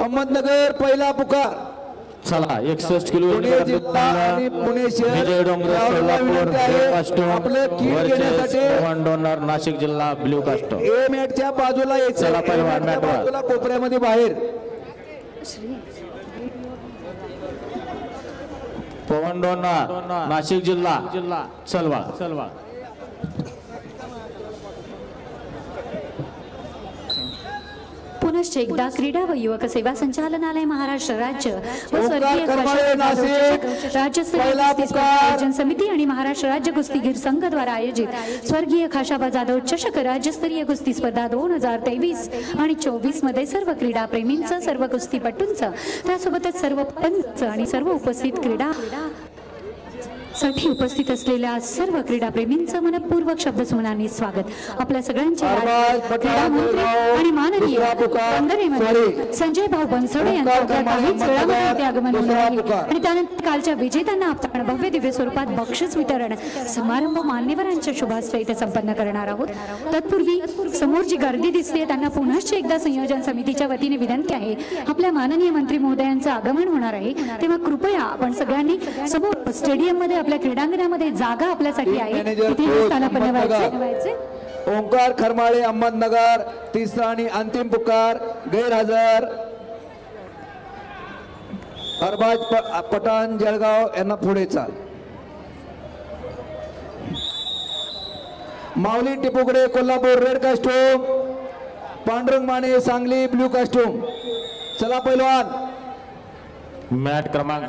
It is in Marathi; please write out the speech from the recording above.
अहमदनगर पहिला पुकार। चला 61 किलो पुणे जिल्हा आणि पुणे शहर विजय डोंगरे सोलापूर ब्लू कास्टोम आपले किट घेण्यासाठी पवन डोनर नाशिक जिल्हा ब्लू कास्टोम ए मॅटच्या बाजूला यायचं। चला पहिलवान मॅटवर बाजूला कोपऱ्यामध्ये बाहेर पवन डोनर नाशिक जिल्हा चलवा पुनश्च एकदा क्रीडा व युवक सेवा संचालनालय महाराष्ट्र राज्य व स्वर्गीय राज्यस्तरीय आयोजन समिती आणि महाराष्ट्र राज्य कुस्तीगीर संघ द्वारा आयोजित स्वर्गीय खाशाबा जाधव चषक राज्यस्तरीय कुस्ती स्पर्धा 2023 आणि 24 मध्ये सर्व क्रीडा प्रेमींचं, सर्व कुस्तीपटूंचं, त्यासोबतच सर्व पंच आणि सर्व उपस्थित क्रीडा साठी उपस्थित असलेल्या सर्व क्रीडा प्रेमींचं मनपूर्वक शब्दसुमनांनी स्वागत। आपल्या सगळ्यांचे क्रीडा मंत्री आणि माननीय वंदनीय संजय भाऊ बनसोडे यांच्या काहीच वेळामध्ये इथे आगमन होणार आहे आणि त्यानंतर कालच्या विजेत्यांना आपण भव्य दिव्य स्वरूपात बक्षीस वितरण समारंभ मान्यवरांच्या शुभास्ते इथे संपन्न करणार आहोत। तत्पूर्वी समोर जी गर्दी दिसते त्यांना पुनश्च एकदा संयोजन समितीच्या वतीने विनंती आहे, आपल्या माननीय मंत्री महोदयांचं आगमन होणार आहे तेव्हा कृपया आपण सगळ्यांनी समोर स्टेडियम मध्ये आपल्या क्रीडांगणामध्ये जागा आपल्यासाठी आहे तिथे स्थानापन्न व्हायचे। ओंकार खरमाळे अहमदनगर तिसरा आणि अंतिम पुकार गैरहजर अरबाज पठाण जळगाव यांना पुढे चाल। माऊली टिपुकडे Kolhapur red costume, Pandurang Mane Sangli blue costume. चला पहिलवान मॅट क्रमांक